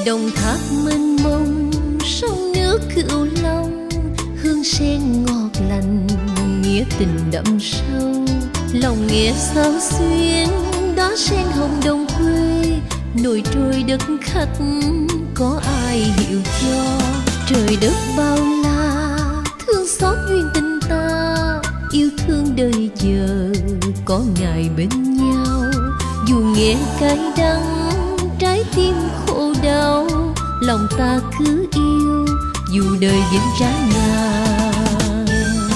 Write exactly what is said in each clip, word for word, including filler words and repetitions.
Đồng tháp mênh mông, sông nước Cửu Long, hương sen ngọt lành, nghĩa tình đậm sâu. Lòng nghe sao xuyên, đóa sen hồng đồng quê, nổi trôi đất khách, có ai hiểu cho. Trời đất bao la, thương xót duyên tình ta, yêu thương đời giờ, có ngày bên nhau. Dù nghe cay đắng, trái tim khổ đau, lòng ta cứ yêu, dù đời vẫn trả ngàn.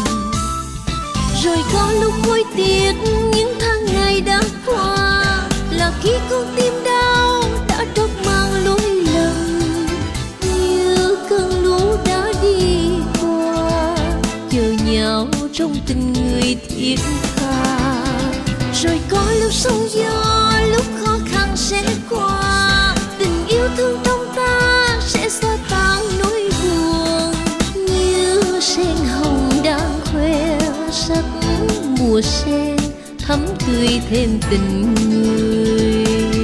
Rồi có lúc hối tiếc những tháng ngày đã qua, là khi con tim đau đã trót mang lối lầm, như cơn lũ đã đi qua, chờ nhau trong tình người thiết tha. Rồi có lúc sóng gió, lúc khó khăn sẽ qua, tình yêu thương trong ta sẽ xóa tan nỗi buồn, như sen hồng đang khoe sắc mùa sen, thắm tươi thêm tình người.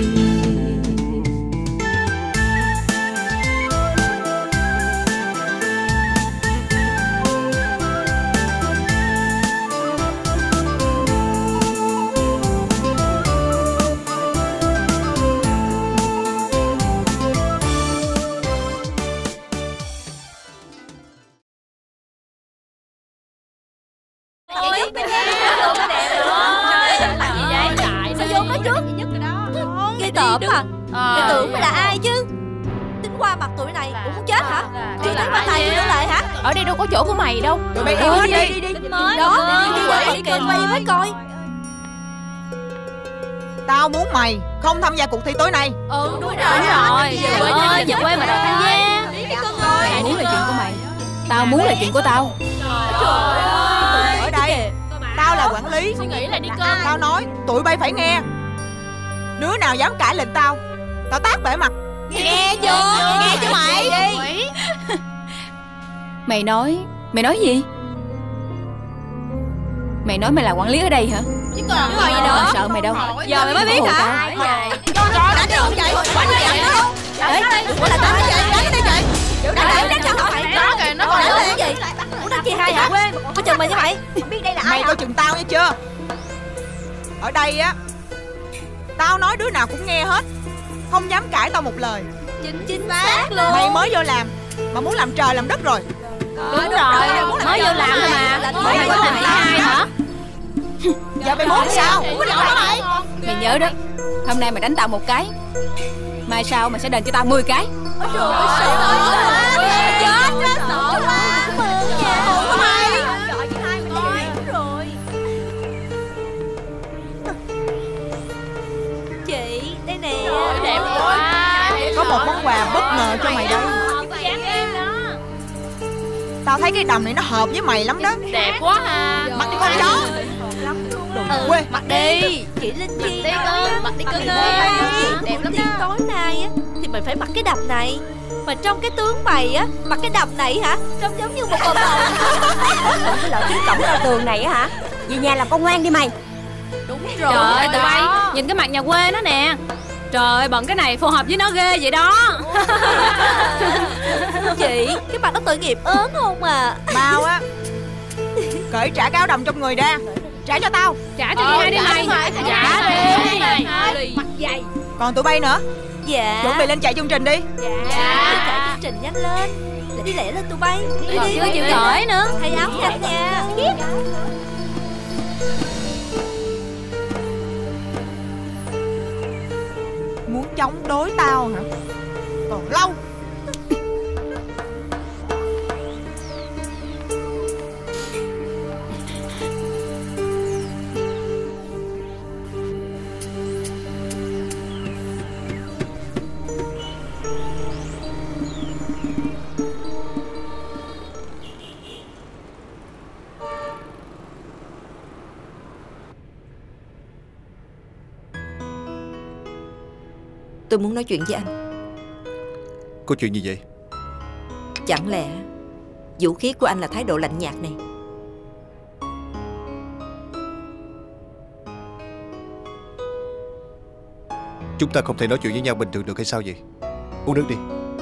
Mày tưởng mày là ai chứ? Tính qua mặt tụi này cũng muốn chết hả? Chưa thấy mặt thầy nữa lại hả? Ở đây đâu có chỗ của mày đâu. Tụi mày đi đi đi đi. Đó, đi quậy kìa mày mới coi. Tao muốn mày không tham gia cuộc thi tối nay. Ừ đúng rồi. Đúng rồi. Về quê, về quê mà đòi tham gia. Mày muốn là chuyện của mày, tao muốn là chuyện của tao. Trời ơi. Ở đây tao là quản lý. Suy nghĩ là đi cơm. Tao nói tụi bay phải nghe. Đứa nào dám cãi lệnh tao, tao tát bể mặt. Nghe chưa? Nghe chưa mày? Mày nói, mày nói gì? Mày nói mày là quản lý ở đây hả? Chứ còn gì nữa. Sợ mày đâu. Giờ mày mới biết hả? Đánh đi không vậy? Đánh đi vậy không? Ê, ủa là tao nói vậy? Đánh đi vậy? Đánh đi, đánh cho mày. Đó kìa, nó còn đánh gì? Ủa đánh chi hai hả? Quên, coi chừng mày chứ mày. Không biết đây là ai. Mày coi chừng tao nghe chưa? Ở đây á, tao nói đứa nào cũng nghe hết, không dám cãi tao một lời. Chính chính xác luôn. Mày mới vô làm mà muốn làm trời làm đất rồi. Đúng rồi, mới vô làm thôi mà. Mày có làm ai hả? Giờ mày muốn sao? Mày nhớ đó, hôm nay mày đánh tao một cái, mai sau mày sẽ đền cho tao mười cái. Ôi trời ơi, sợ quá. Chết đó, sợ quá. Mừng nha. Ủa mày. Trời chị hai mình đi rồi. Chị, đây nè. Đẹp quá. Có một món quà bất ngờ cho mày đây. Tao thấy cái đầm này nó hợp với mày lắm đó. Đẹp quá ha. Mặc đi con chó. Ừ, quê. Mặc đi. Chị Linh Chi đi con, mặc đi con ơi. Đẹp lắm đó. Tối nay á thì mày phải mặc cái đầm này. Mà trong cái tướng mày á, mặc cái đầm này hả? Trông giống như một bờ bầu. Cái loại chính cổng ra tường này á hả? Về nhà làm con ngoan đi mày. Đúng rồi. Trời ơi tụi bay, nhìn cái mặt nhà quê nó nè. Trời ơi, bận cái này phù hợp với nó ghê vậy đó. Chị, cái mặt nó tội nghiệp ớn không à. Mau á, cởi trả cái áo đầm trong người ra. Trả cho tao. Trả cho chị hai đi mày. Trả đi. Mặt dày. Còn tụi bay nữa, dạ. chuẩn bị lên chạy chương trình đi. Dạ. Chạy chương trình nhanh lên. Để đi lẹ lên tụi bay. Đi Còn đi. chưa chịu cởi nữa. Thay áo nhanh nha. Muốn chống đối tao hả? Còn lâu. Tôi muốn nói chuyện với anh. Có chuyện gì vậy? Chẳng lẽ vũ khí của anh là thái độ lạnh nhạt này? Chúng ta không thể nói chuyện với nhau bình thường được hay sao vậy? Uống nước đi.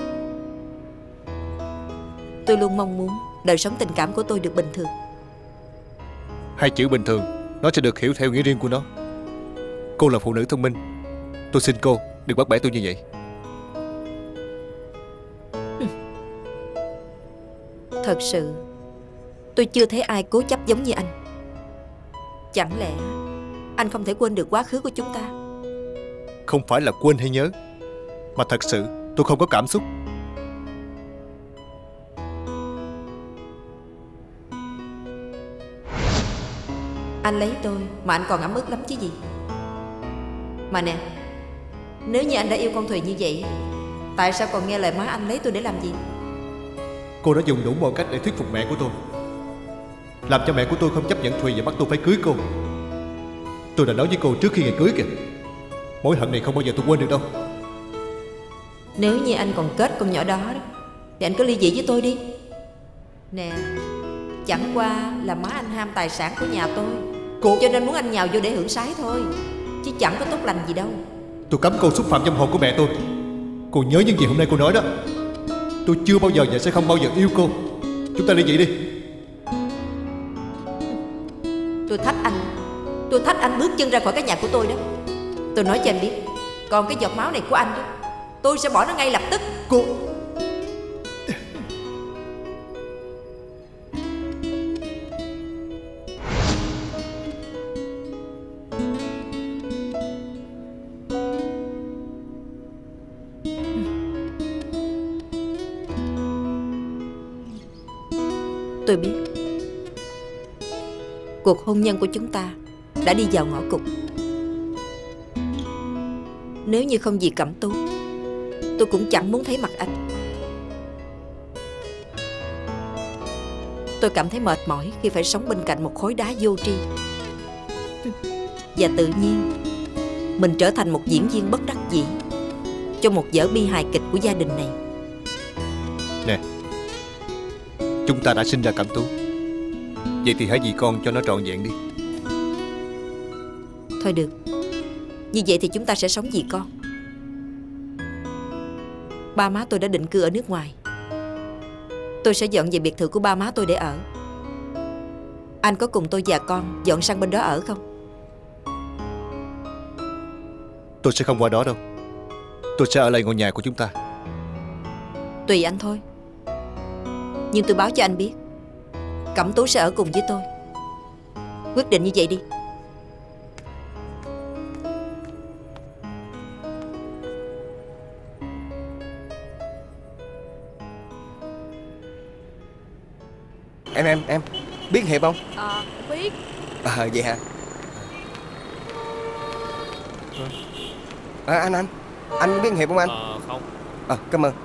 Tôi luôn mong muốn đời sống tình cảm của tôi được bình thường. Hai chữ bình thường nó sẽ được hiểu theo nghĩa riêng của nó. Cô là phụ nữ thông minh, tôi xin cô đừng bắt bẻ tôi như vậy. Thật sự tôi chưa thấy ai cố chấp giống như anh. Chẳng lẽ anh không thể quên được quá khứ của chúng ta? Không phải là quên hay nhớ, mà thật sự tôi không có cảm xúc. Anh lấy tôi mà anh còn ấm ức lắm chứ gì. Mà nè, nếu như anh đã yêu con Thùy như vậy, tại sao còn nghe lời má anh lấy tôi để làm gì? Cô đã dùng đủ mọi cách để thuyết phục mẹ của tôi, làm cho mẹ của tôi không chấp nhận Thùy và bắt tôi phải cưới cô. Tôi đã nói với cô trước khi ngày cưới kìa, mối hận này không bao giờ tôi quên được đâu. Nếu như anh còn kết con nhỏ đó, đó thì anh cứ ly dị với tôi đi. Nè, chẳng qua là má anh ham tài sản của nhà tôi, Cô... cho nên muốn anh nhào vô để hưởng sái thôi, chứ chẳng có tốt lành gì đâu. Tôi cấm cô xúc phạm trong hồn của mẹ tôi. Cô nhớ những gì hôm nay cô nói đó. Tôi chưa bao giờ và sẽ không bao giờ yêu cô. Chúng ta ly dị đi. Tôi thách anh Tôi thách anh bước chân ra khỏi cái nhà của tôi đó. Tôi nói cho anh biết, còn cái giọt máu này của anh đó, tôi sẽ bỏ nó ngay lập tức. Cô... Tôi biết cuộc hôn nhân của chúng ta đã đi vào ngõ cụt. Nếu như không vì Cẩm Tú, tôi cũng chẳng muốn thấy mặt anh. Tôi cảm thấy mệt mỏi khi phải sống bên cạnh một khối đá vô tri. Và tự nhiên mình trở thành một diễn viên bất đắc dĩ cho một vở bi hài kịch của gia đình này. Nè, chúng ta đã sinh ra Cẩm Tú, vậy thì hãy vì con cho nó trọn vẹn đi. Thôi được, như vậy thì chúng ta sẽ sống vì con. Ba má tôi đã định cư ở nước ngoài, tôi sẽ dọn về biệt thự của ba má tôi để ở. Anh có cùng tôi và con dọn sang bên đó ở không? Tôi sẽ không qua đó đâu. Tôi sẽ ở lại ngôi nhà của chúng ta. Tùy anh thôi. Nhưng tôi báo cho anh biết, Cẩm Tú sẽ ở cùng với tôi. Quyết định như vậy đi. Em em em biết Hiệp không? Ờ, biết. À vậy hả? À, anh anh Anh biết Hiệp không anh? Ờ không. À, cảm ơn.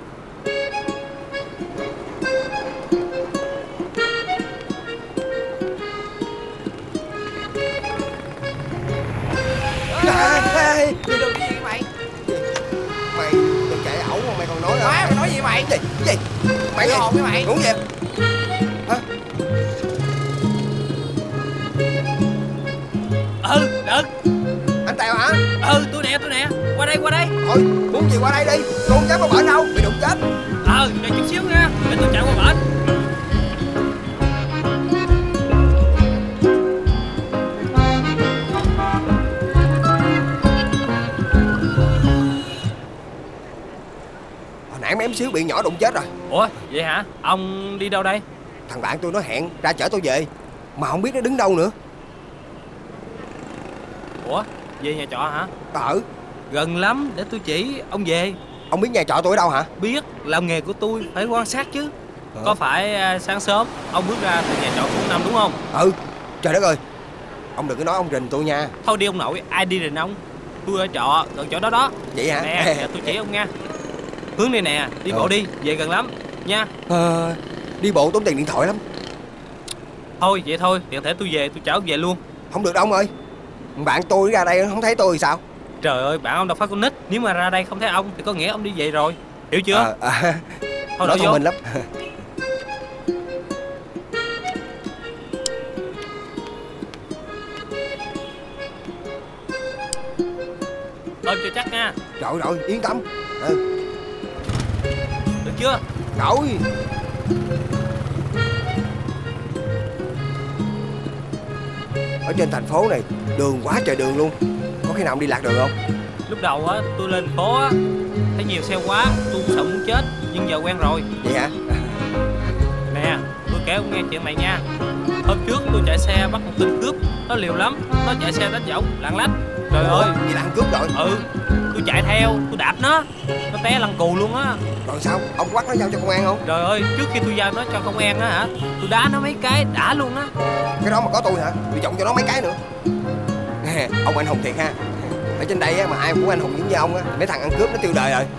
Đi đường cái gì mày? Mày đừng chạy ẩu mà mày còn nói Má, mày nói gì mày? Gì? Gì? Mày hồn với mày. Uống gì? Hả? Ừ, được. Anh Tèo hả? Ừ, tôi nè, tôi nè. Qua đây, qua đây. Thôi, muốn gì qua đây đi. Tôi không dám qua bển đâu, bị đụng chết. Ờ, đợi chút xíu nha. Để tôi chạy qua bển. Nãy mấy em xíu bị nhỏ đụng chết rồi. Ủa vậy hả? Ông đi đâu đây? Thằng bạn tôi nó hẹn ra chở tôi về, mà không biết nó đứng đâu nữa. Ủa về nhà trọ hả? Ờ. Gần lắm, để tôi chỉ ông về. Ông biết nhà trọ tôi ở đâu hả? Biết, làm nghề của tôi phải quan sát chứ. Hả? Có phải à, sáng sớm ông bước ra từ nhà trọ khu năm đúng không? Ừ. Trời đất ơi, ông đừng có nói ông rình tôi nha. Thôi đi ông nội, ai đi rình ông? Tôi ở trọ gần chỗ đó đó. Vậy hả? Nè, giờ tôi chỉ ông nha. Hướng này nè, đi bộ đi, về gần lắm nha. Ờ, đi bộ tốn tiền điện thoại lắm. Thôi vậy thôi, tiện thể tôi về, tôi chở ông về luôn. Không được đâu ông ơi. Bạn tôi ra đây không thấy tôi thì sao? Trời ơi, bạn ông đâu phải con nít. Nếu mà ra đây không thấy ông thì có nghĩa ông đi về rồi. Hiểu chưa? À, à, thôi nói thông vô. minh lắm. Ôm cho chắc nha. Rồi rồi, yên tâm. Ừ. chưa? Rồi. Ở trên thành phố này đường quá trời đường luôn, có khi nào ông đi lạc đường không? Lúc đầu á tôi lên phố á thấy nhiều xe quá, tôi cũng sợ muốn chết, nhưng giờ quen rồi. Vậy hả? Nè, tôi kể ông nghe chuyện này nha. Hôm trước tôi chạy xe bắt một tên cướp, nó liều lắm, nó chạy xe đánh võng lạng lách. Trời Ủa, ơi, vậy là ăn cướp rồi. Ừ, tôi chạy theo, tôi đạp nó, nó té lăn cù luôn á. Rồi sao, ông quắt nó giao cho công an không? Trời ơi, trước khi tôi giao nó cho công an á hả, tôi đá nó mấy cái đã luôn á. Cái đó mà có tôi hả, tôi chọn cho nó mấy cái nữa. Nè, ông anh hùng thiệt ha. Ở trên đây á, mà ai cũng anh hùng giống như ông á, mấy thằng ăn cướp nó tiêu đời rồi.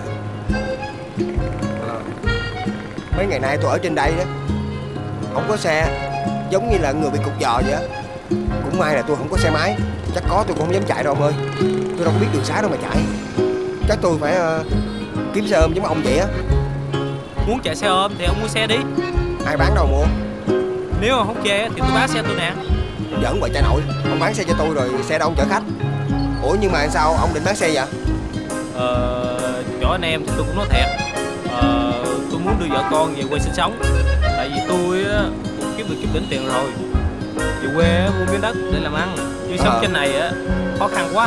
À, mấy ngày nay tôi ở trên đây đó, không có xe, giống như là người bị cục giò vậy á. Cũng may là tôi không có xe máy, chắc có tôi cũng không dám chạy đâu ông ơi. Tôi đâu có biết đường xá đâu mà chạy. Chắc tôi phải uh, kiếm xe ôm giống ông vậy á. Muốn chạy xe ôm thì ông mua xe đi. Ai bán đâu mua. Nếu mà không chê thì tôi bán xe tôi nè. Giỡn vậy cha nội, ông bán xe cho tôi rồi xe đâu ông chở khách. Ủa nhưng mà sao ông định bán xe vậy? Ờ, chỗ anh em thì tôi cũng nói thiệt. Ờ, tôi muốn đưa vợ con về quê sinh sống. Tại vì tôi á, cũng kiếm được chút đỉnh tiền rồi. Về quê á, mua miếng đất để làm ăn. Chứ sống trên này á, khó khăn quá.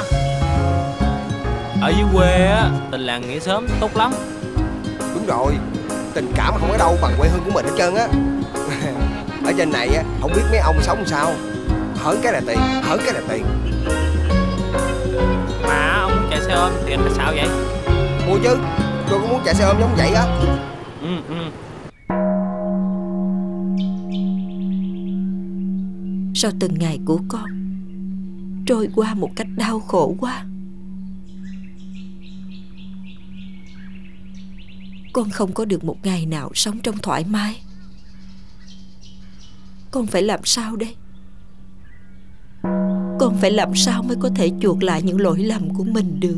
Ở dưới quê á, tình làng nghĩa xóm tốt lắm. Đúng rồi, tình cảm không có đâu bằng quê hương của mình hết trơn á. Ở trên này á, không biết mấy ông sống sao. Hởn cái là tiền, hởn cái là tiền. Mà ông muốn chạy xe ôm thì anh phải sao vậy? Mua chứ, tôi cũng muốn chạy xe ôm giống vậy á. Ừ, ừ. Sao từng ngày của con trôi qua một cách đau khổ quá. Con không có được một ngày nào sống trong thoải mái. Con phải làm sao đây? Con phải làm sao mới có thể chuộc lại những lỗi lầm của mình được?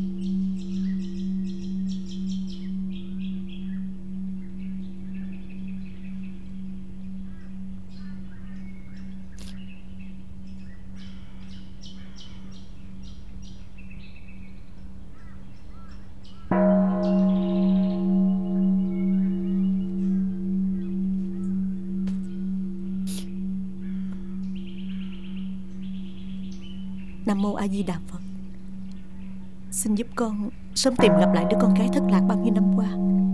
Nam mô A Di Đà Phật. Xin giúp con sớm tìm gặp lại đứa con gái thất lạc bao nhiêu năm qua.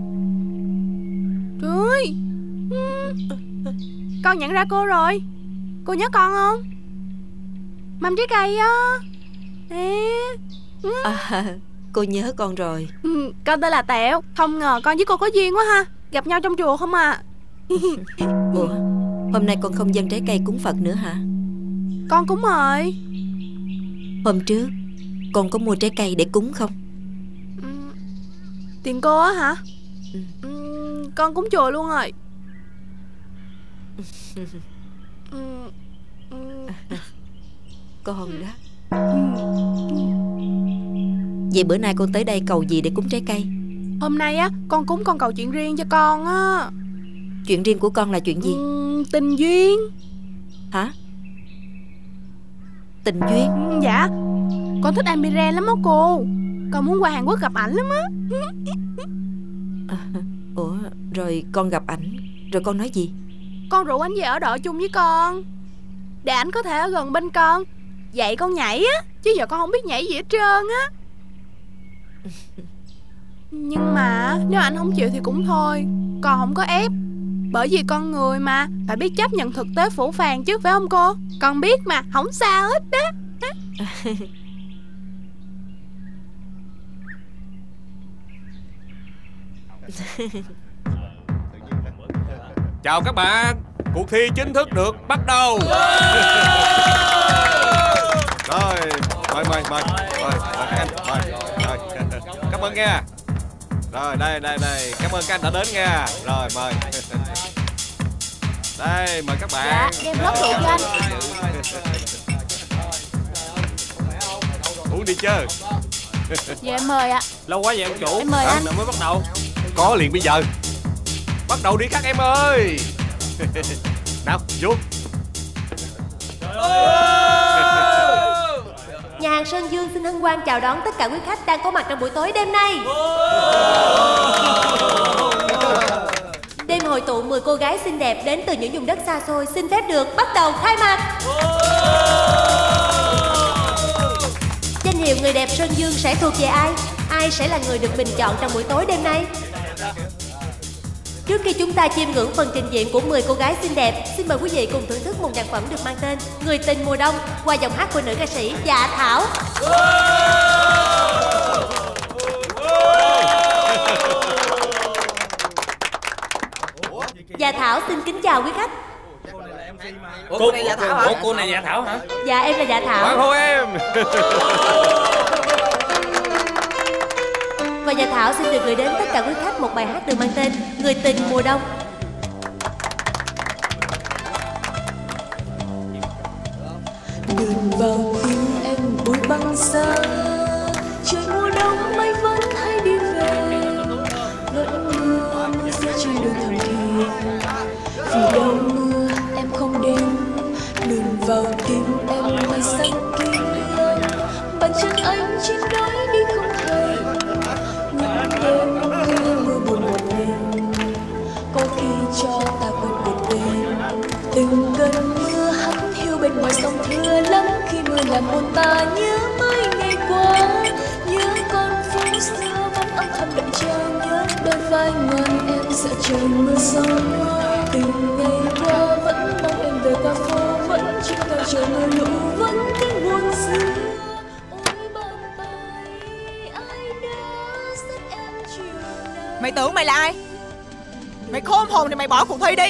Trời ơi, con nhận ra cô rồi. Cô nhớ con không? Mâm trái cây á. Nè. À, cô nhớ con rồi. Ừ, con tên là Tẹo. Không ngờ con với cô có duyên quá ha. Gặp nhau trong chùa không à. Ủa, hôm nay con không dâng trái cây cúng Phật nữa hả? Con cúng rồi. Hôm trước con có mua trái cây để cúng không? Ừ, tiền cô á hả? Ừ. Ừ, con cúng chùa luôn rồi. Ừ, ừ. Con đó. Vậy bữa nay con tới đây cầu gì để cúng trái cây? Hôm nay á, con cúng con cầu chuyện riêng cho con á. Chuyện riêng của con là chuyện gì? Ừ, tình duyên. Hả? Tình duyên? Ừ, dạ. Con thích Amiren lắm á cô. Con muốn qua Hàn Quốc gặp ảnh lắm á. À, ủa, rồi con gặp ảnh rồi con nói gì? Con rủ anh về ở đợi chung với con, để ảnh có thể ở gần bên con, dạy con nhảy á. Chứ giờ con không biết nhảy gì hết trơn á. Nhưng mà nếu anh không chịu thì cũng thôi. Con không có ép. Bởi vì con người mà, phải biết chấp nhận thực tế phủ phàng chứ, phải không cô? Con biết mà, không sao hết đó. Chào các bạn, cuộc thi chính thức được bắt đầu. Rồi, mời mời mời, mời mời các anh, mời. Rồi, cảm ơn nha. Rồi đây đây đây, cảm ơn các anh đã đến nha. Rồi mời. Đây mời các bạn. Dạ, đem rót rượu cho anh. Uống đi chơi. Dạ em mời ạ. Lâu quá vậy ông chủ. Em mời anh. Nào mới bắt đầu. Có liền bây giờ. Bắt đầu đi các em ơi. Nào, vô. Nhà hàng Sơn Dương xin hân hoan chào đón tất cả quý khách đang có mặt trong buổi tối đêm nay. hội tụ mười cô gái xinh đẹp đến từ những vùng đất xa xôi xin phép được bắt đầu khai mạc. Danh hiệu người đẹp Sơn Dương sẽ thuộc về ai? Ai sẽ là người được bình chọn trong buổi tối đêm nay? Trước khi chúng ta chiêm ngưỡng phần trình diễn của mười cô gái xinh đẹp, xin mời quý vị cùng thưởng thức một nhạc phẩm được mang tên Người Tình Mùa Đông qua giọng hát của nữ ca sĩ Dạ Thảo. Dạ Thảo xin kính chào quý khách. Ủa, cô này Dạ Thảo hả? Ủa, cô này Dạ Thảo hả? Dạ em là Dạ Thảo. Hoan hô em. Và Dạ Thảo xin được gửi đến tất cả quý khách một bài hát được mang tên Người Tình Mùa Đông. Đường vào tim em bụi băng xa, trời mùa đông mây vẫn hay đi về, vẫn mưa mưa sẽ chơi đôi thầm thì vì đâu mưa em không đến. Đường vào tim em mây xanh kia, bàn chân anh trên đôi đi không thể. Những đêm khuya mưa buồn một mình, có khi cho ta quên cuộc tình. Từng cơn mưa hắt hiu bên ngoài sông thưa lắm, khi mưa làm buồn ta nhớ mấy ngày qua, nhớ con phố xưa vẫn âm thầm đợi chờ, nhớ đôi vai ngoan em sợ trời mưa gió. Từng ngày qua vẫn mong em về qua phố, vẫn chim cao trời mưa lũ, vẫn tiếng buồn xưa. Mày tưởng mày là ai? Mày khôn hồn thì mày bỏ cuộc thi đi.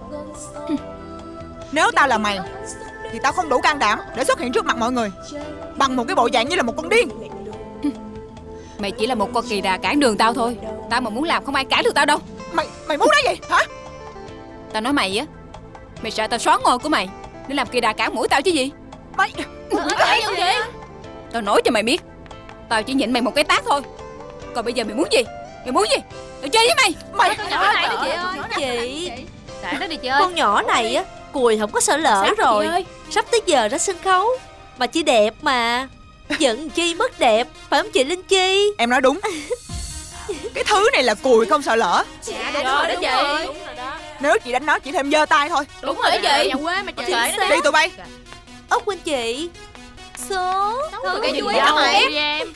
Nếu tao là mày thì tao không đủ can đảm để xuất hiện trước mặt mọi người bằng một cái bộ dạng như là một con điên. Mày chỉ là một con kỳ đà cản đường tao thôi. Tao mà muốn làm không ai cản được tao đâu. Mày mày muốn nói gì hả? Tao nói mày á, mày sợ tao xóa ngôi của mày để làm kỳ đà cản mũi tao chứ gì. Mày Cái gì vậy? Tao nói cho mày biết, tao chỉ nhịn mày một cái tát thôi. Còn bây giờ mày muốn gì? Mày muốn gì? Tao chơi với mày. Mày Nhỏ này đó chị ơi. Chị, Tại nó đi chơi. con nhỏ này á, cùi không có sợ lỡ Sắp rồi. chị ơi. Sắp tới giờ ra sân khấu mà chị đẹp mà. Giận chi mất đẹp, phải không chị Linh Chi? em nói đúng. Cái thứ này là cùi không sợ lỡ. Dạ đúng rồi đó chị. Nếu chị đánh nó chị thêm giơ tay thôi. Đúng rồi đó chị. Nhà quê mà chị sợ nó Đi tụi bay. Ốc quên chị. Số Thôi cái vui đâu đâu em. em.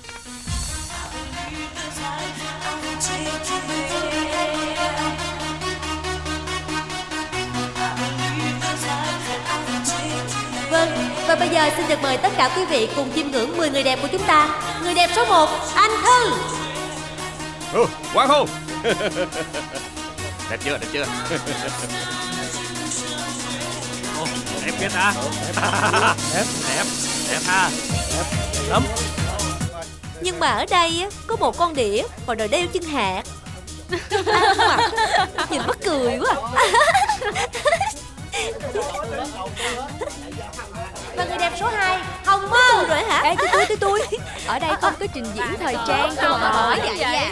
Vâng, và bây giờ xin được mời tất cả quý vị cùng chiêm ngưỡng mười người đẹp của chúng ta. Người đẹp số một, Anh Thư. Ừ, hoan hô. Đẹp chưa, đẹp chưa? Ồ, đẹp kia ta. Đẹp, đẹp, đẹp ha. Đẹp, đẹp lắm. Nhưng mà ở đây á, có một con đĩa còn đòi đeo chân hạt. Ăn mặc, nhìn mắc cười quá. Và người đẹp số hai, Hồng Mơ. Rồi hả? Ê, tới tôi, tới tôi. Ở đây không có trình diễn thời trang cho mà hỏi vậy vậy.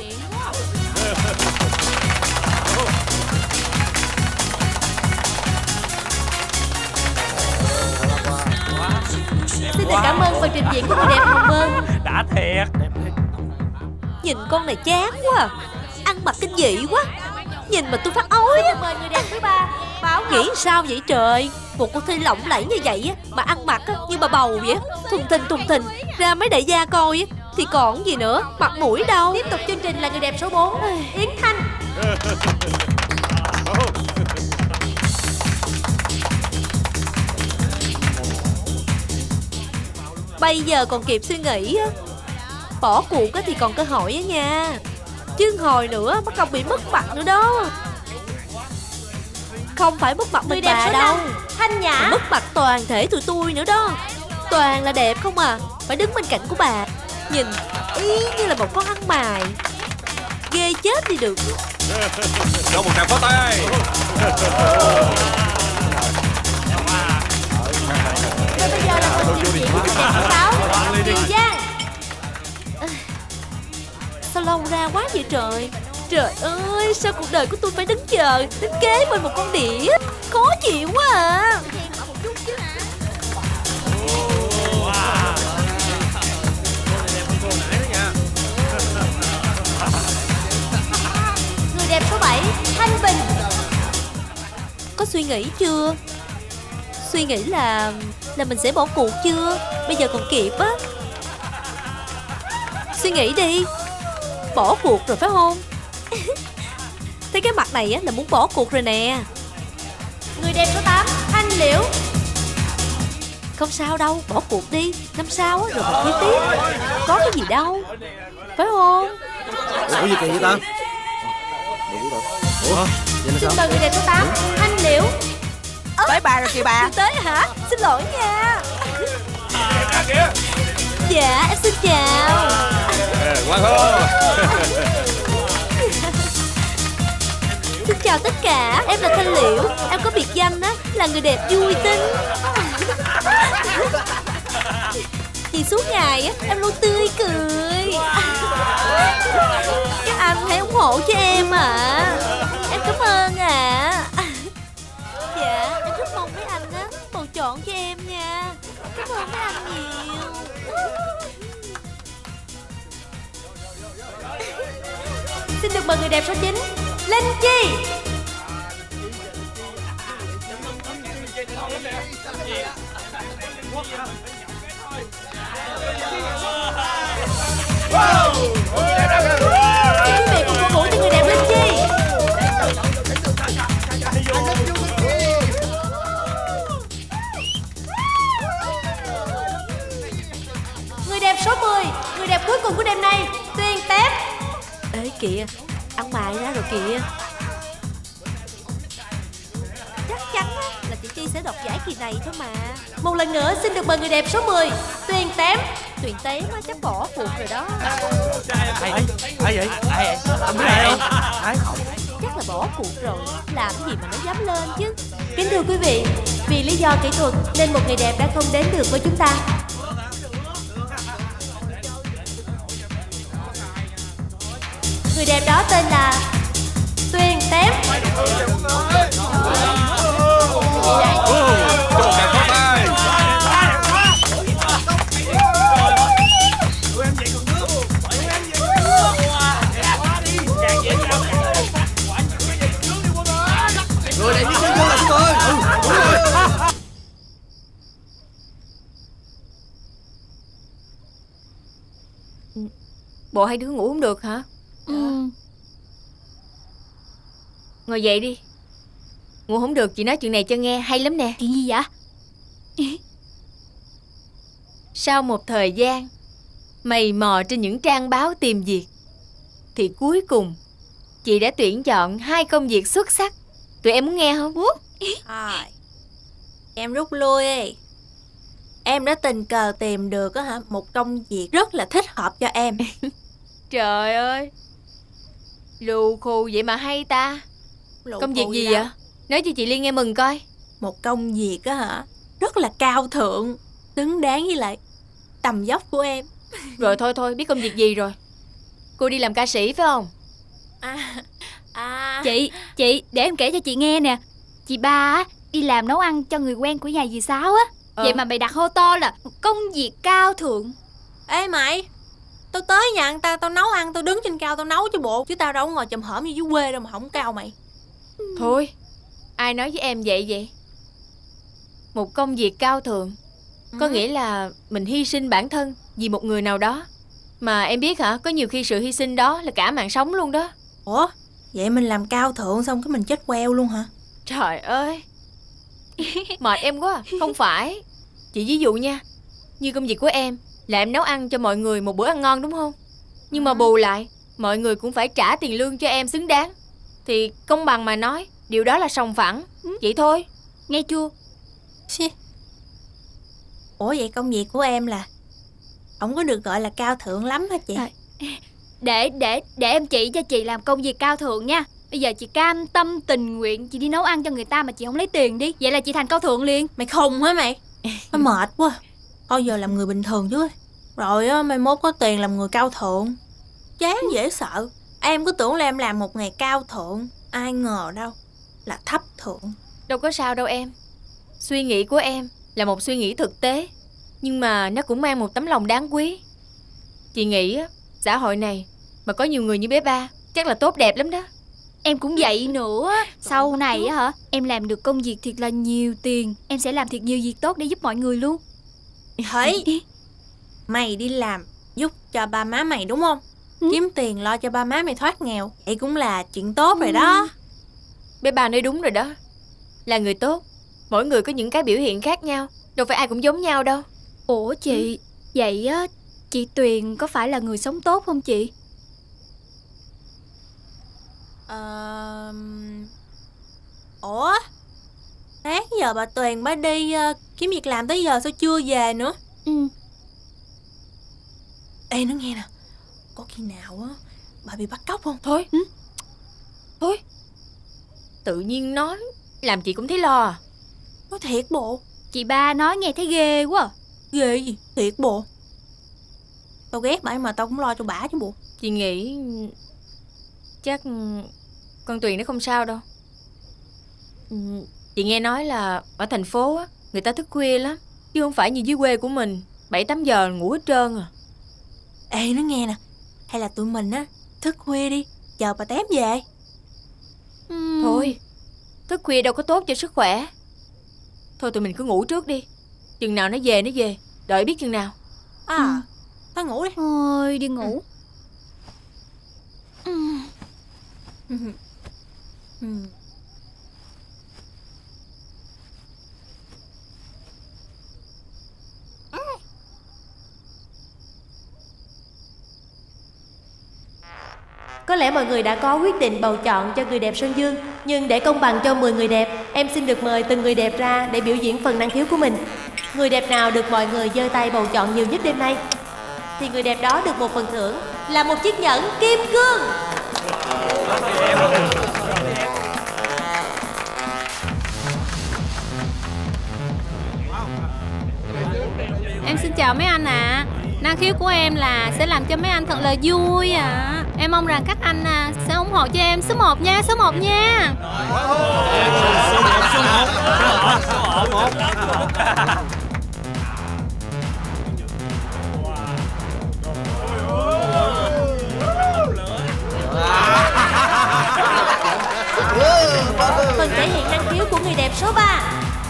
Xin được cảm ơn phần trình diễn của người đẹp Hồng Mơ. Đã thiệt. Nhìn con này chán quá, ăn mặc kinh dị quá, nhìn mà tôi phát ói á. Mời người đẹp thứ ba, Bảo Nghĩ sao vậy trời? Một cuộc thi lộng lẫy như vậy á, mà ăn mặc á, như bà bầu vậy, thùng thình thùng thình ra mấy đại gia coi á, thì còn gì nữa, mặt mũi đâu. Tiếp tục chương trình là người đẹp số bốn, Yến Thanh. Bây giờ còn kịp suy nghĩ á, bỏ cuộc á thì còn cơ hội á nha, chứ hồi nữa mất công bị mất mặt nữa đó. Không phải mất mặt mình bà đâu, Thanh Nhã, mà mất mặt toàn thể tụi tôi nữa đó. Toàn là đẹp không à, phải đứng bên cạnh của bà, nhìn y như là một con ăn mày, ghê chết đi được. Cho một tràng pháo tay. Và bây giờ là phần trình diễn của người đẹp số sáu, Kiều Giang. Sao lâu ra quá vậy trời? Trời ơi, sao cuộc đời của tôi phải đứng chờ, đứng kế bên một con đĩa, khó chịu quá à. Người đẹp số bảy, Thanh Bình. có suy nghĩ chưa? Suy nghĩ là Là mình sẽ bỏ cuộc chưa? Bây giờ còn kịp á. Suy nghĩ đi. Bỏ cuộc rồi phải không? Thấy cái mặt này á là muốn bỏ cuộc rồi nè. Người đẹp số tám, Thanh Liễu. Không sao đâu, bỏ cuộc đi. Năm sau á rồi mình thi tiếp. Có cái gì đâu, phải không? Ủa gì kỳ vậy ta? Ủa vậy là Xin sao? mời người đẹp số tám, Thanh Liễu. Tới bà rồi kìa bà. Tới hả? Xin lỗi nha. Dạ em xin chào. Quang hô. Xin chào tất cả, em là Thanh Liễu. Em có biệt danh á là người đẹp vui tính. Thì suốt ngày á em luôn tươi cười. Các anh hãy ủng hộ cho em ạ. À. Em cảm ơn ạ. À. Dạ em rất mong mấy anh á bầu chọn cho em nha. Cảm ơn mấy anh nhiều. Xin được mời người đẹp số chín, Linh Chi. Xin quý vị cùng cổ vũ cho người đẹp Linh Chi. Người đẹp số mười, người đẹp cuối cùng của đêm nay, Tuyền Tép. Ê kìa, ăn mày ra rồi kìa. Chắc chắn á, là chị Chi sẽ đoạt giải kỳ này thôi mà. Một lần nữa xin được mời người đẹp số mười, Tuyền Tém. Tuyền Tém á chắc bỏ cuộc rồi đó. Ai ai vậy? Ai vậy? Không biết ai không? Ai không? Chắc là bỏ cuộc rồi. Làm cái gì mà nó dám lên chứ. Kính thưa quý vị, vì lý do kỹ thuật nên một người đẹp đã không đến được với chúng ta. Người đẹp đó tên là Tuyền Tém. Rồi lại đi chơi vô là chúng tôi. Bộ hai đứa ngủ không được hả? Ừ. Ngồi dậy đi. Ngủ không được chị nói chuyện này cho nghe, hay lắm nè. Chuyện gì vậy? Sau một thời gian mày mò trên những trang báo tìm việc, thì cuối cùng chị đã tuyển chọn hai công việc xuất sắc. Tụi em muốn nghe không? À, em rút lui. Em đã tình cờ tìm được á hả một công việc rất là thích hợp cho em. Trời ơi, lù khù vậy mà hay ta. Lù Công việc khù gì gì vậy? đâu. Nói cho chị Liên nghe mừng coi. Một công việc á hả rất là cao thượng, xứng đáng với lại tầm vóc của em. Rồi thôi thôi, biết công việc gì rồi. Cô đi làm ca sĩ phải không? À, à. Chị, chị, để em kể cho chị nghe nè. Chị ba á, đi làm nấu ăn cho người quen của nhà dì Sáu á. Ờ. Vậy mà mày đặt hô to là công việc cao thượng. Ê mày, tao tới nhà người ta, tao nấu ăn, tao đứng trên cao tao nấu chứ bộ. Chứ tao đâu có ngồi chầm hởm như dưới quê đâu mà không cao mày. Thôi, ai nói với em vậy vậy? Một công việc cao thượng có Ừ. nghĩa là mình hy sinh bản thân vì một người nào đó. Mà em biết hả, có nhiều khi sự hy sinh đó là cả mạng sống luôn đó. Ủa, vậy mình làm cao thượng xong cái mình chết queo luôn hả? Trời ơi, mệt em quá à. Không phải. Chị ví dụ nha, như công việc của em là em nấu ăn cho mọi người một bữa ăn ngon đúng không? Nhưng mà bù lại mọi người cũng phải trả tiền lương cho em xứng đáng. Thì công bằng mà nói, điều đó là sòng phẳng. Vậy thôi. Nghe chưa? Xì. Ủa vậy công việc của em là không có được gọi là cao thượng lắm hả chị? À, Để, để, để em chỉ cho chị làm công việc cao thượng nha. Bây giờ chị cam tâm tình nguyện chị đi nấu ăn cho người ta mà chị không lấy tiền đi. Vậy là chị thành cao thượng liền. Mày khùng hả mày? Nó mệt quá. Thôi giờ làm người bình thường chứ. Rồi á, mai mốt có tiền làm người cao thượng. Chán dễ sợ. Em cứ tưởng là em làm một ngày cao thượng. Ai ngờ đâu là thấp thượng. Đâu có sao đâu em. Suy nghĩ của em là một suy nghĩ thực tế, nhưng mà nó cũng mang một tấm lòng đáng quý. Chị nghĩ á, xã hội này mà có nhiều người như bé ba chắc là tốt đẹp lắm đó. Em cũng vậy nữa. Sau này á hả, em làm được công việc thiệt là nhiều tiền, em sẽ làm thiệt nhiều việc tốt để giúp mọi người luôn. Thấy mày đi làm giúp cho ba má mày đúng không? Ừ. Kiếm tiền lo cho ba má mày thoát nghèo, vậy cũng là chuyện tốt rồi đó. Bé ba nói đúng rồi đó. Là người tốt, mỗi người có những cái biểu hiện khác nhau, đâu phải ai cũng giống nhau đâu. Ủa chị, ừ. vậy á, chị Tuyền có phải là người sống tốt không chị? Ờ... Ủa? Sáng giờ bà Tuyền bà đi uh, kiếm việc làm tới giờ sao chưa về nữa? Ừ. Ê nó nghe nè, có khi nào á bà bị bắt cóc không? Thôi, ừ. Thôi, tự nhiên nói làm chị cũng thấy lo à. Nói thiệt bộ. Chị ba nói nghe thấy ghê quá à. Ghê gì? Thiệt bộ. Tao ghét bà mà tao cũng lo cho bả chứ bộ. Chị nghĩ chắc con Tuyền nó không sao đâu. Chị nghe nói là ở thành phố á, người ta thức khuya lắm, chứ không phải như dưới quê của mình bảy tám giờ ngủ hết trơn à. Ê nó nghe nè, hay là tụi mình á thức khuya đi, chờ bà Tém về. uhm. Thôi, thức khuya đâu có tốt cho sức khỏe. Thôi tụi mình cứ ngủ trước đi, chừng nào nó về nó về, đợi biết chừng nào. À ừ. Thôi ngủ đi. Thôi đi ngủ. ừ. Ừ. Ừ. Có lẽ mọi người đã có quyết định bầu chọn cho người đẹp Sơn Dương, nhưng để công bằng cho mười người đẹp, em xin được mời từng người đẹp ra để biểu diễn phần năng khiếu của mình. Người đẹp nào được mọi người giơ tay bầu chọn nhiều nhất đêm nay thì người đẹp đó được một phần thưởng là một chiếc nhẫn kim cương. Em xin chào mấy anh ạ. À. Năng khiếu của em là sẽ làm cho mấy anh thật là vui ạ. À. Em mong rằng các anh à, sẽ ủng hộ cho em số một nha, số một nha. Phần thể hiện năng khiếu của người đẹp số ba.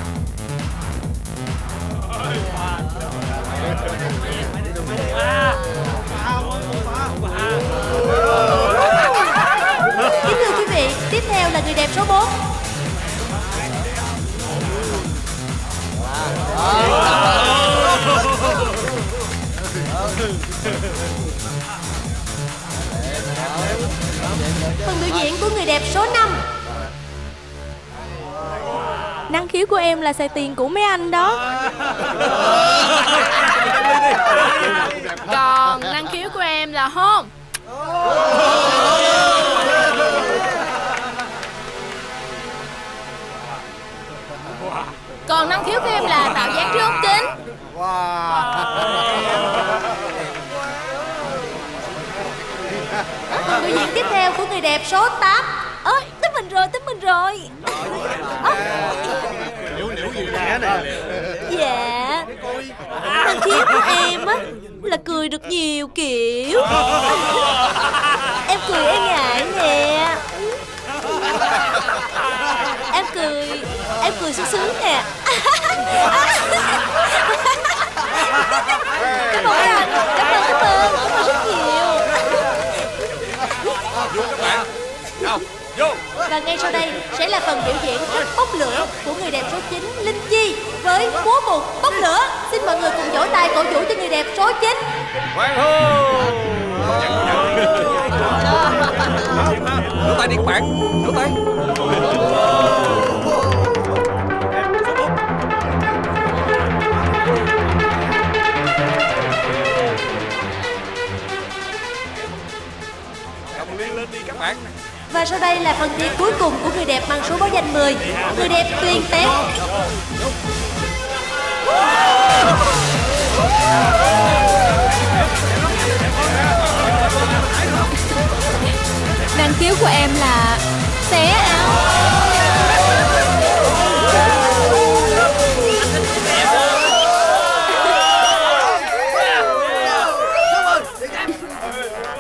Kính thưa quý vị, tiếp theo là người đẹp số bốn. Phần biểu diễn của người đẹp số năm. Năng khiếu của em là xài tiền của mấy anh đó. Còn năng khiếu của em là hôn. Còn năng khiếu của em là tạo dáng trước ống kính. Phần biểu diễn tiếp theo của người đẹp số tám. Ơi, tới mình rồi, tới mình rồi. Dạ, năng khiếu của em á là cười được nhiều kiểu. Em cười e ngại nè. Em cười, em cười sướng sướng nè. Cảm ơn anh, cảm ơn, cảm ơn, cảm ơn rất nhiều. Và ngay sau đây sẽ là phần biểu diễn rất bốc lửa của người đẹp số chín Linh Chi với múa mục bốc lửa. Xin mọi người cùng vỗ tay cổ vũ cho người đẹp số chín. Hoan hô! Vỗ tay đi các bạn, vỗ tay. Cầm liên lên đi các bạn. Và sau đây là phần thi cuối cùng của người đẹp mang số báo danh mười, người đẹp Tuyền Tém. Năng khiếu của em là xé áo.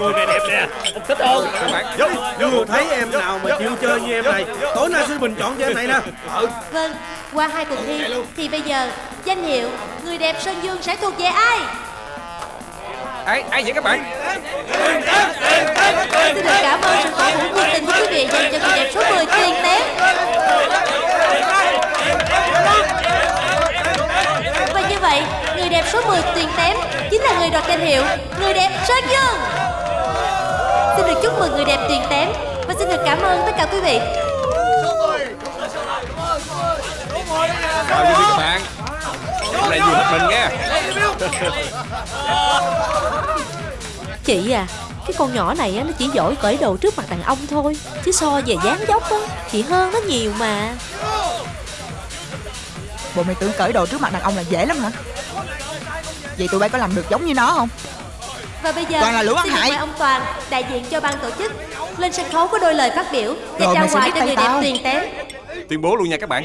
Cô này đẹp nè, ông thích không? Các bạn vô, Chưa thấy em nào mà chịu chơi như em này. Tối nay sẽ bình chọn cho em này nè. Vâng, qua hai cuộc thi thì bây giờ danh hiệu người đẹp Sơn Dương sẽ thuộc về ai? Ai, ai vậy các bạn? Xin được cảm ơn sự cổ vũ nhiệt tình của quý vị dành cho người đẹp số mười Tuyền Tém. Và như vậy, người đẹp số mười Tuyền Tém chính là người đoạt danh hiệu người đẹp Sơn Dương. Xin được chúc mừng người đẹp Tuyền Tém và xin được cảm ơn tất cả quý vị. Chào quý vị các bạn. Hôm nay nhiều hết mình nha. Chị à, cái con nhỏ này á, nó chỉ giỏi cởi đồ trước mặt đàn ông thôi, chứ so về dáng dốc á, chị hơn nó nhiều mà. Bộ mày tưởng cởi đồ trước mặt đàn ông là dễ lắm hả? Vậy tụi bay có làm được giống như nó không? Và bây giờ Toàn là lũ ăn xin được hại. mời ông Toàn, đại diện cho ban tổ chức, lên sân khấu có đôi lời phát biểu và Rồi, trao mày sẽ quà biết cho tay người đẹp tao. Tuyền Tém. Tuyên bố luôn nha các bạn.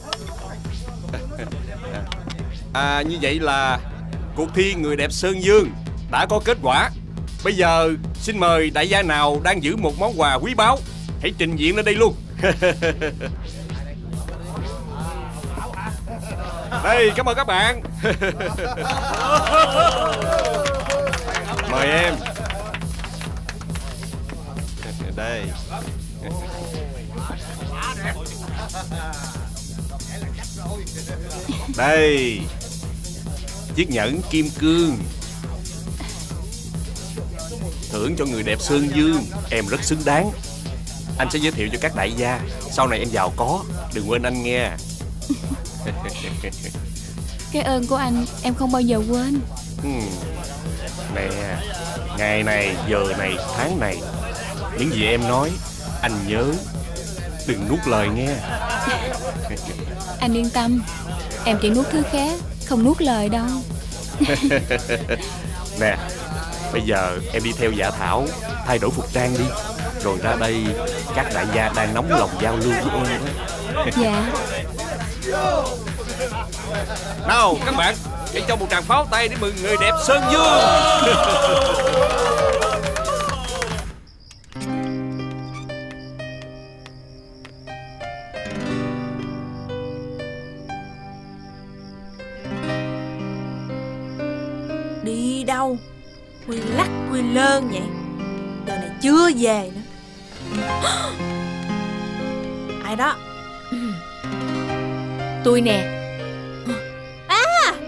À, như vậy là cuộc thi người đẹp Sơn Dương đã có kết quả. Bây giờ xin mời đại gia nào đang giữ một món quà quý báu hãy trình diện lên đây luôn. Đây, cảm ơn các bạn. Mời em. Đây. Đây, chiếc nhẫn kim cương thưởng cho người đẹp Sơn Dương. Em rất xứng đáng. Anh sẽ giới thiệu cho các đại gia. Sau này em giàu có, đừng quên anh nghe. Cái ơn của anh em không bao giờ quên. Hmm. Nè, ngày này, giờ này, tháng này, những gì em nói anh nhớ, đừng nuốt lời nghe. Anh yên tâm, em chỉ nuốt thứ khác, không nuốt lời đâu. Nè, bây giờ em đi theo Dạ Thảo thay đổi phục trang đi, rồi ra đây các đại gia đang nóng lòng giao lưu với em đó. Dạ. Nào các bạn, hãy cho một tràng pháo tay để mừng người đẹp Sơn Dương. Đi đâu quy lắc quy lơn vậy? Giờ này chưa về nữa. Ai đó? Tôi nè. À!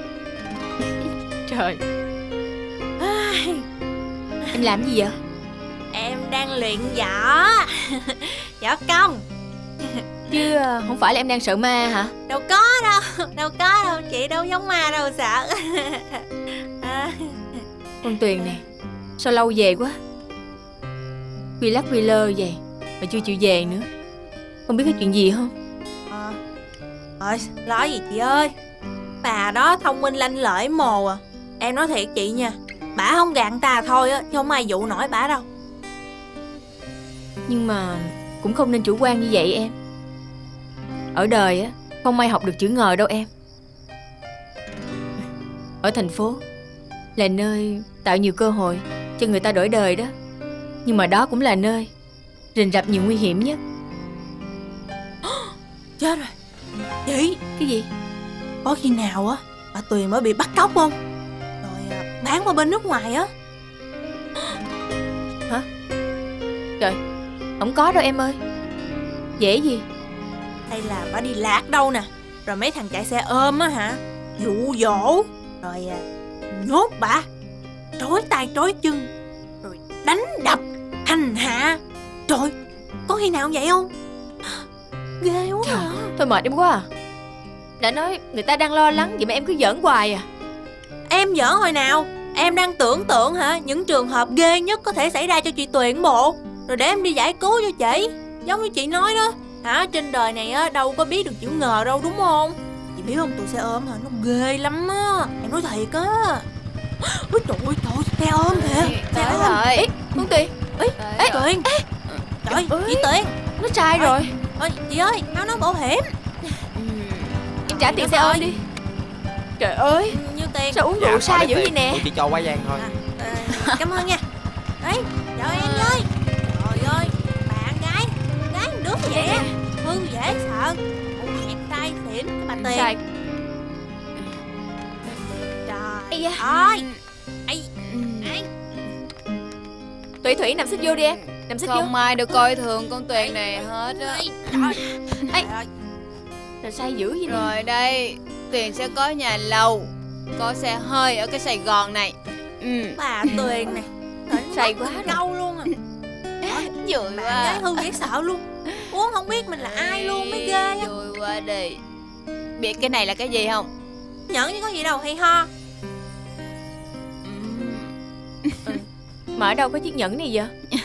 Trời, Ai, em làm gì vậy? em đang luyện võ. Võ công. Chứ ờ, không phải là em đang sợ ma hả? Đâu có đâu, đâu có đâu, chị đâu giống ma đâu sợ. À, Con Tuyền nè, sao lâu về quá? Quy lắc quy lơ vậy mà chưa chịu về nữa. Không biết có chuyện gì không? à, Thôi, lo gì chị ơi. Bà đó thông minh lanh lợi mồ à. Em nói thiệt chị nha, bả không gạt ta thôi á, chứ không ai dụ nổi bả đâu. Nhưng mà cũng không nên chủ quan như vậy em. Ở đời á, không ai học được chữ ngờ đâu em. Ở thành phố là nơi tạo nhiều cơ hội cho người ta đổi đời đó. Nhưng mà đó cũng là nơi rình rập nhiều nguy hiểm nhất. Chết rồi. Chị, cái gì? Có khi nào á bà Tuyền mới bị bắt cóc không? Rồi à, bán qua bên nước ngoài á. Hả? Trời, không có đâu em ơi. Dễ gì? Hay là bà đi lạc đâu nè, rồi mấy thằng chạy xe ôm á hả, dụ dỗ, rồi à, nhốt bà, trói tay trói chân, rồi đánh đập, hành hạ. Trời, có khi nào vậy không? Ghê quá à. Thôi mệt em quá à. Đã nói người ta đang lo lắng, vậy mà em cứ giỡn hoài à. Em giỡn hồi nào? Em đang tưởng tượng hả, những trường hợp ghê nhất có thể xảy ra cho chị Tuyền bộ, rồi để em đi giải cứu cho chị. Giống như chị nói đó hả, trên đời này á đâu có biết được chữ ngờ đâu, đúng không? Chị biết không, tụi xe ôm hả, nó ghê lắm á. Em nói thiệt á. Ôi trời ơi, trời, xe ôm kìa. Xe ôm. Ê, con Tuyền. Ê, ê, Tuyền. Trời, chị Tuyền. Nó trai rồi. Ôi, chị ơi, nó nói bảo hiểm. Em trả tiền xe ôm đi. Trời ơi, như tiền. sao uống rượu sai dữ vậy nè. Chị cho quá gian thôi. À, cảm ơn nha. Ê, chào em ơi. Trời ơi, bạn gái, gái một đứa như vậy á, Hương dễ sợ. Một hẹn tay xỉn cái bà Tiền. Sai. Trời ơi. Ây, ây. Thủy Thủy nằm xích vô đi em. Nằm xích vô. Không ai được coi thường con Tuyền này hết á. Ê, rồi say dữ gì nè. Rồi đây, Tuyền sẽ có nhà lầu, có xe hơi ở cái Sài Gòn này. Ừ. Bà Tuyền này say quá câu luôn à. Vui Bạn quá. gái Hương dễ sợ luôn. Uống không biết mình là ai luôn mới ghê á. Vui quá đi. Biết cái này là cái gì không? Nhẫn chứ có gì đâu hay ho. Mà ở đâu có chiếc nhẫn này vậy?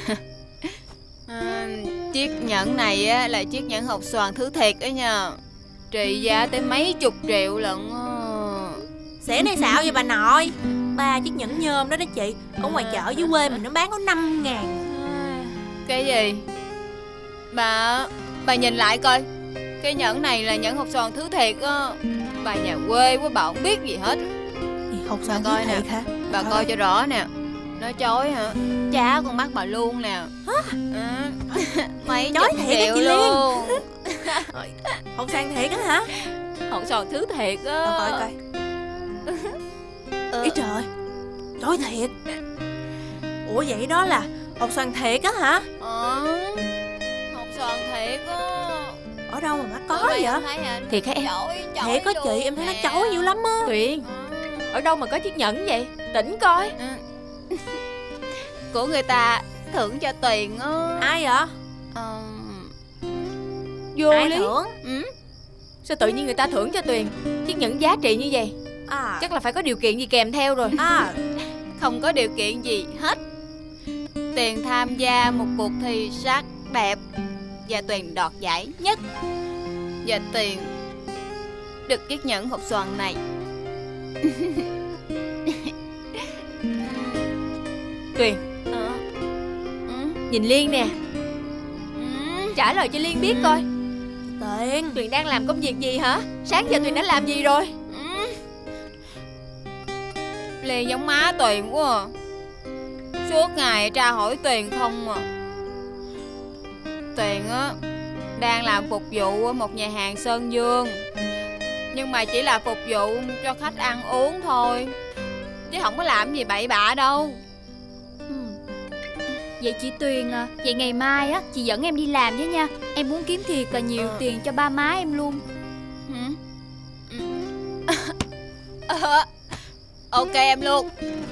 À, chiếc nhẫn này á là chiếc nhẫn hột xoàn thứ thiệt đó nha. Trị giá tới mấy chục triệu lận. Xẻ này xạo vậy bà nội. Ba chiếc nhẫn nhôm đó đó chị. Ở ngoài chợ dưới quê mình nó bán có năm ngàn. Cái gì? Bà Bà nhìn lại coi. Cái nhẫn này là nhẫn hột xoàn thứ thiệt á. Bà nhà quê quá, bà không biết gì hết. Hột xoàn coi nè. hả? Bà coi cho rõ nè. Nó chói hả? Chá con mắt bà luôn nè. Hả? À, mấy Chói chục thiệt á triệu chị luôn. Hột xoàn thiệt á hả? Hột xoàn thứ thiệt á. Đâu coi coi. Ý trời, chói thiệt. Ủa vậy đó là hột xoàn thiệt á hả? Ờ, hột xoàn thiệt á. Ở đâu mà má có vậy? Thiệt hả em? Thiệt á chị, em thấy nó chói dữ lắm á. Tuyền, ở đâu mà có chiếc nhẫn vậy? Tỉnh coi. Của người ta thưởng cho Tuyền á. Ai vậy? Ờ, Vô Ai lý. thưởng? Ừ. Sao tự nhiên người ta thưởng cho Tuyền chiếc nhẫn giá trị như vậy? À. Chắc là phải có điều kiện gì kèm theo rồi. À. Không có điều kiện gì hết. Tuyền tham gia một cuộc thi sắc đẹp và Tuyền đoạt giải nhất. Và Tuyền được chiếc nhẫn hộp xoàn này. Tuyền, ờ. ừ. Nhìn Liên nè. Ừ. Trả lời cho Liên biết coi. Tuyền Tuyền đang làm công việc gì hả? Sáng giờ Tuyền đã làm gì rồi? Ừ. Liên giống má Tuyền quá à. Suốt ngày tra hỏi Tuyền không à. Tuyền á đang làm phục vụ ở một nhà hàng Sơn Dương. Nhưng mà chỉ là phục vụ cho khách ăn uống thôi, chứ không có làm gì bậy bạ đâu. Ừ. Vậy chị Tuyền à, vậy ngày mai á chị dẫn em đi làm với nha. Em muốn kiếm thiệt là nhiều ờ. tiền cho ba má em luôn. Ừ. ờ. Ok em luôn.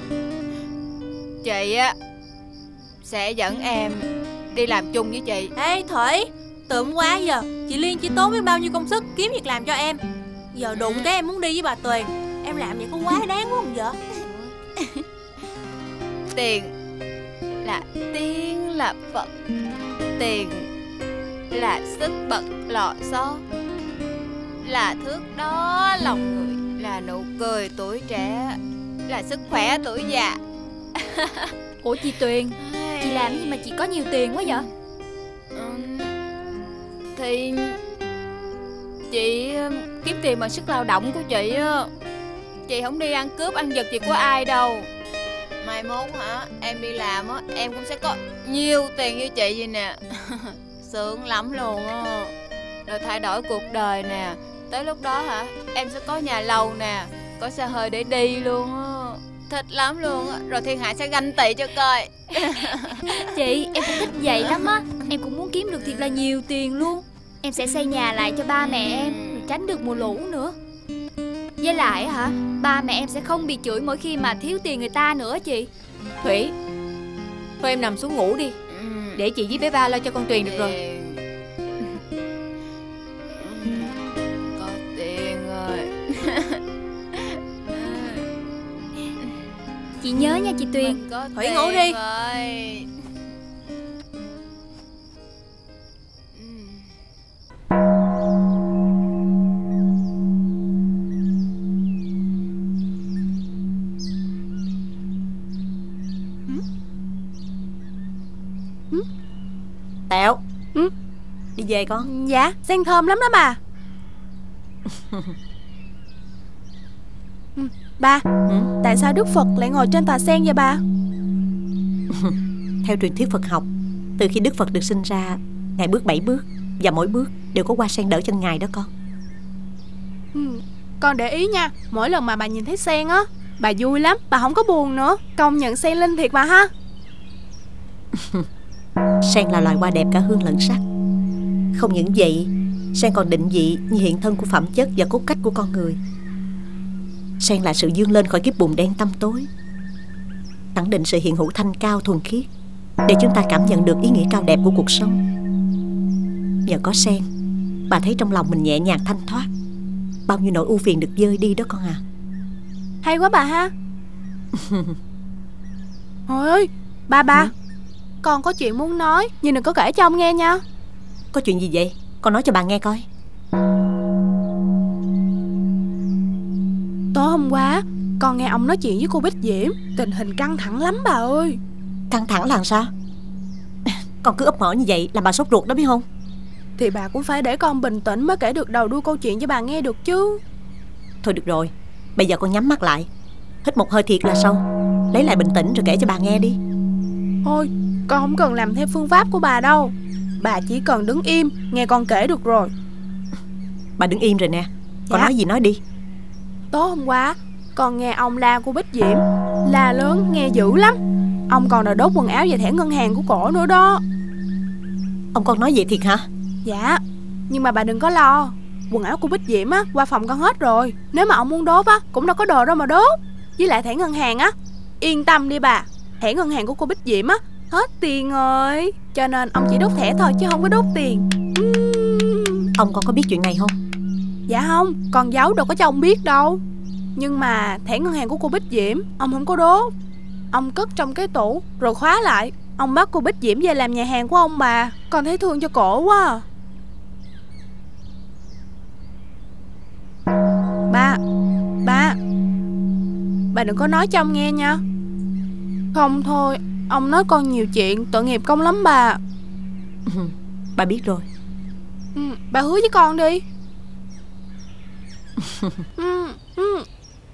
Chị á sẽ dẫn em đi làm chung với chị. Ê Thủy, từ hôm qua giờ chị Liên chỉ tốn biết bao nhiêu công sức kiếm việc làm cho em. Giờ đụng cái em muốn đi với bà Tuyền. Em làm vậy có quá đáng quá không vậy? Tiền là tiên là Phật. Tiền là sức bật lò xo, là thước đó lòng người, là nụ cười tuổi trẻ, là sức khỏe tuổi già. Ủa chị Tuyền, chị làm gì mà chị có nhiều tiền quá vậy? Ừ, thì chị kiếm tiền bằng sức lao động của chị á. Chị không đi ăn cướp ăn giật gì của ai đâu. Mai mốt hả, em đi làm á, em cũng sẽ có nhiều tiền như chị vậy nè. Sướng lắm luôn á. Rồi thay đổi cuộc đời nè. Tới lúc đó hả, em sẽ có nhà lầu nè, có xe hơi để đi luôn á. Thích lắm luôn á. Rồi thiên hạ sẽ ganh tị cho coi. Chị, em cũng thích vậy lắm á. Em cũng muốn kiếm được thiệt là nhiều tiền luôn. Em sẽ xây nhà lại cho ba mẹ em, rồi tránh được mùa lũ nữa. Với lại hả, ba mẹ em sẽ không bị chửi mỗi khi mà thiếu tiền người ta nữa chị. Thủy, thôi em nằm xuống ngủ đi. Ừ. Để chị với bé ba lo cho con Tuyền được rồi. Có tiền rồi. Chị nhớ nha chị Tuyền. Thủy ngủ đi rồi. Tẹo. Ừ? Đi về con. Dạ, sen thơm lắm đó bà. ừ, Ba, ừ? Tại sao Đức Phật lại ngồi trên tòa sen vậy ba? Theo truyền thuyết Phật học, từ khi Đức Phật được sinh ra, Ngài bước bảy bước, và mỗi bước đều có hoa sen đỡ chân Ngài đó con. Ừ, con để ý nha, mỗi lần mà bà nhìn thấy sen á, bà vui lắm, bà không có buồn nữa. Công nhận sen linh thiệt mà ha. Sen là loài hoa đẹp cả hương lẫn sắc. Không những vậy, sen còn định vị như hiện thân của phẩm chất và cốt cách của con người. Sen là sự vươn lên khỏi kiếp bùn đen tăm tối, khẳng định sự hiện hữu thanh cao thuần khiết, để chúng ta cảm nhận được ý nghĩa cao đẹp của cuộc sống. Nhờ có sen, bà thấy trong lòng mình nhẹ nhàng thanh thoát, bao nhiêu nỗi ưu phiền được vơi đi đó con à. Hay quá bà ha. Trời ơi, ba ba, ừ? Con có chuyện muốn nói, nhưng đừng có kể cho ông nghe nha. Có chuyện gì vậy? Con nói cho bà nghe coi. Tối hôm qua con nghe ông nói chuyện với cô Bích Diễm, tình hình căng thẳng lắm bà ơi. Căng thẳng là sao? Con cứ ấp mở như vậy làm bà sốt ruột đó biết không? Thì bà cũng phải để con bình tĩnh mới kể được đầu đuôi câu chuyện cho bà nghe được chứ. Thôi được rồi, bây giờ con nhắm mắt lại, hít một hơi thiệt là sâu, lấy lại bình tĩnh rồi kể cho bà nghe đi. Thôi, con không cần làm theo phương pháp của bà đâu. Bà chỉ cần đứng im, nghe con kể được rồi. Bà đứng im rồi nè. Con dạ. nói gì nói đi. Tối hôm qua con nghe ông la cô Bích Diễm, la lớn nghe dữ lắm. Ông còn đòi đốt quần áo và thẻ ngân hàng của cổ nữa đó. Ông con nói vậy thiệt hả? Dạ. Nhưng mà bà đừng có lo, quần áo của Bích Diễm á qua phòng con hết rồi. Nếu mà ông muốn đốt á cũng đâu có đồ đâu mà đốt. Với lại thẻ ngân hàng á, yên tâm đi bà, thẻ ngân hàng của cô Bích Diễm á hết tiền rồi, cho nên ông chỉ đốt thẻ thôi chứ không có đốt tiền. uhm. Ông con có biết chuyện này không? Dạ không, con giấu đâu có cho ông biết đâu. Nhưng mà thẻ ngân hàng của cô Bích Diễm ông không có đốt. Ông cất trong cái tủ rồi khóa lại. Ông bắt cô Bích Diễm về làm nhà hàng của ông bà. Con thấy thương cho cổ quá. Ba Ba Bà đừng có nói cho ông nghe nha. Không thôi, ông nói con nhiều chuyện, tội nghiệp công lắm bà. ừ, Bà biết rồi. ừ, Bà hứa với con đi. ừ, ừ.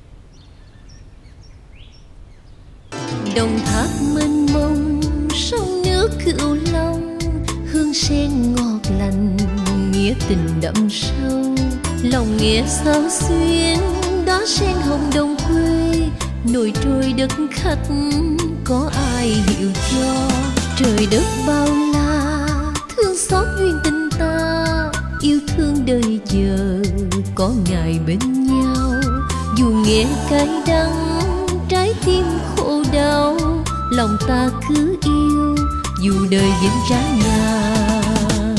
Đồng tháp mênh mông, sông nước Cửu Long, hương sen ngọt lành, nghĩa tình đậm sâu. Lòng nghe sao xuyên, đó sen hồng đồng quê, nổi trôi đất khách, có ai hiểu cho. Trời đất bao la, thương xót duyên tình ta, yêu thương đời chờ, có ngày bên nhau. Dù nghe cay đắng, trái tim khổ đau, lòng ta cứ yêu, dù đời vẫn trái ngang.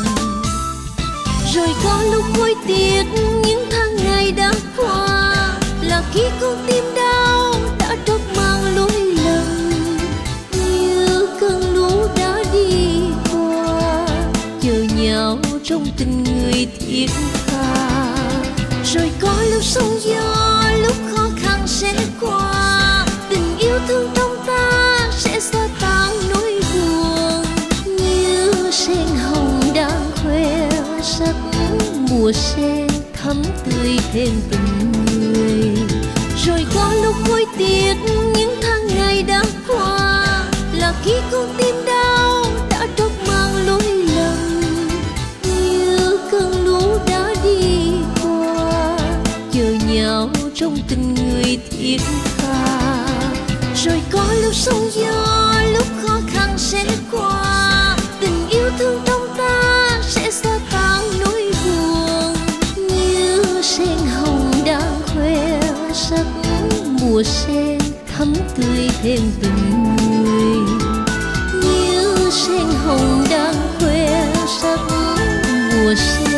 Rồi có lúc hối tiếc những tháng ngày đã qua, là khi con tim đau đã trót mang lối lầm, như cơn lũ đã đi qua, chờ nhau trong tình người thiết tha. Rồi có lúc sóng gió, lúc khó khăn sẽ qua, tình yêu thương trong ta sẽ xóa tan nỗi buồn, như sen hồng đang khoe sắc, mùa sen thắm tươi thêm tình người. Rồi có lúc hối tiếc những tháng ngày đã qua, là khi con tim đau đã trót mang lối lầm, như cơn lũ đã đi qua, chờ nhau trong tình người thiết tha. Rồi có lúc sóng gió, lúc khó khăn sẽ qua, tình yêu thương trong ta sẽ xóa tan nỗi buồn, như sen hồng đang khoe sắc, mùa sen thắm tươi thêm tình người. Như sen hồng đang khoe sắc, mùa sen